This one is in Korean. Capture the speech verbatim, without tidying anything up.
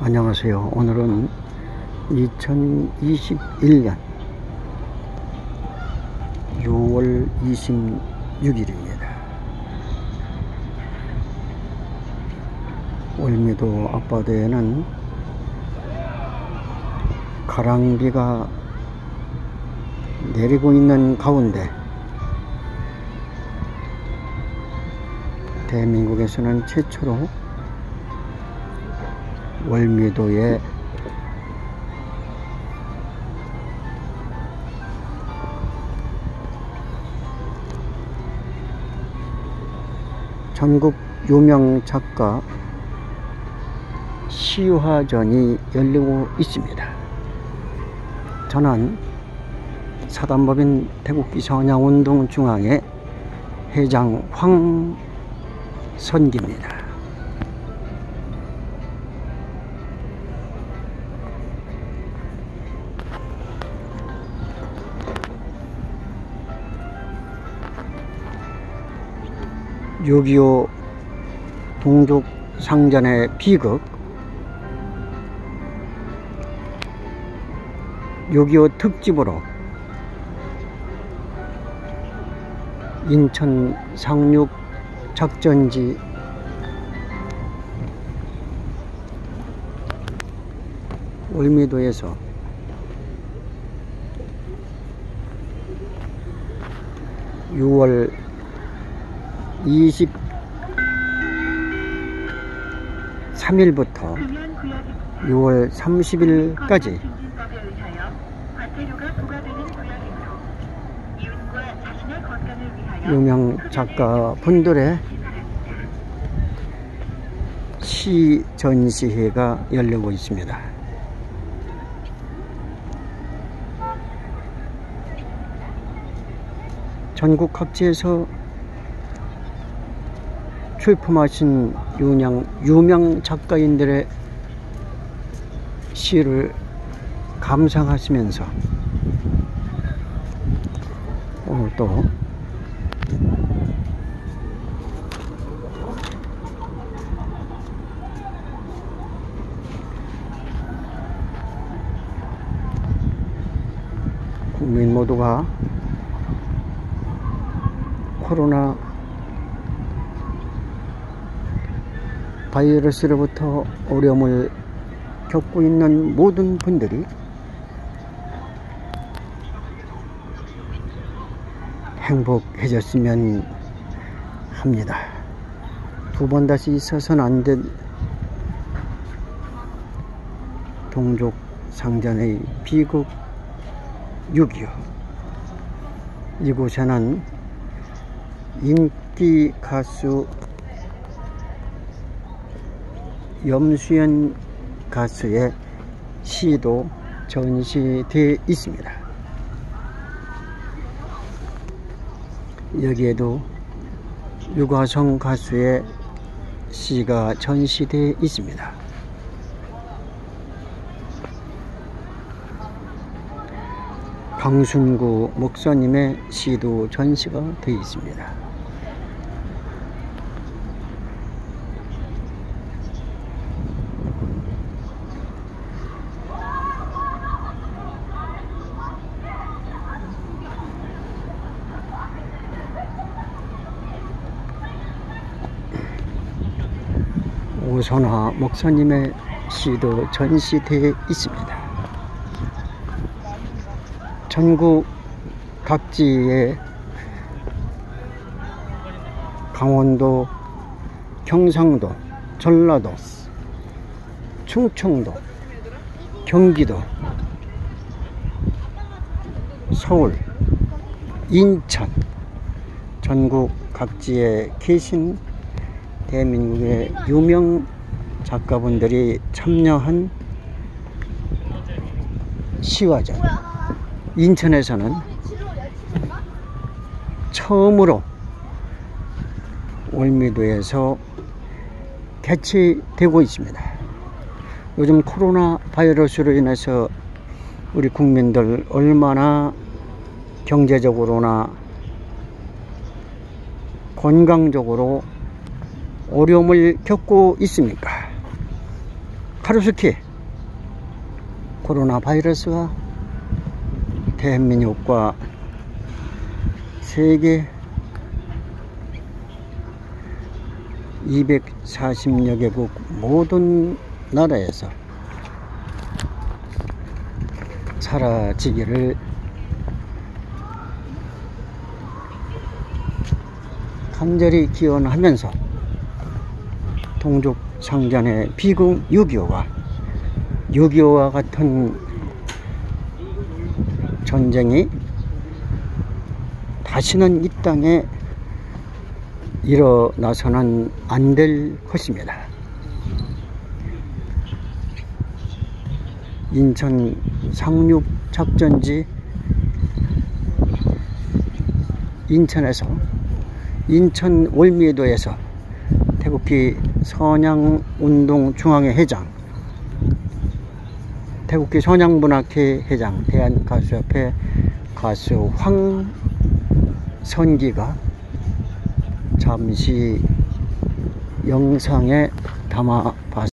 안녕하세요. 오늘은 이천이십일 년 유월 이십육 일입니다. 월미도 앞바다에는 가랑비가 내리고 있는 가운데 대한민국에서는 최초로 월미도에 전국 유명 작가 시화전이 열리고 있습니다. 저는 사단법인 태국기선양운동 중앙회 회장 황선기입니다. 육이오 동족 상전의 비극, 육이오 특집으로 인천 상륙 작전지 월미도에서 유월 이십삼 일부터 유월 삼십 일까지 유명 작가분들의 시 전시회가 열리고 있습니다. 전국 각지에서 출품하신 유명, 유명 작가인들의 시를 감상하시면서 오늘 또 국민 모두가 코로나 바이러스로부터 어려움을 겪고 있는 모든 분들이 행복해졌으면 합니다. 두 번 다시 있어서는 안 될 동족 상전의 비극 육이오. 이곳에는 인기 가수 염수연 가수의 시도 전시되어 있습니다. 여기에도 유가성 가수의 시가 전시되어 있습니다. 강순구 목사님의 시도 전시가 되어 있습니다. 오선화 목사님의 시도 전시되어 있습니다. 전국 각지에 강원도, 경상도, 전라도, 충청도, 경기도, 서울, 인천, 전국 각지에 계신 대한민국의 유명 작가분들이 참여한 시화전, 인천에서는 처음으로 월미도에서 개최되고 있습니다. 요즘 코로나 바이러스로 인해서 우리 국민들 얼마나 경제적으로나 건강적으로 어려움을 겪고 있습니까? 하루스키 코로나 바이러스가 대한민국과 세계 이백사십여 개국 모든 나라에서 사라지기를 간절히 기원하면서 동족 상잔의 비극 육이오가 육이오와 같은 전쟁이 다시는 이 땅에 일어나서는 안 될 것입니다. 인천 상륙 작전지 인천에서 인천 월미도에서 태극기 선양운동 중앙회 회장, 태극기 선양문학회 회장, 대한가수협회 가수 황선기가 잠시 영상에 담아봤습니다.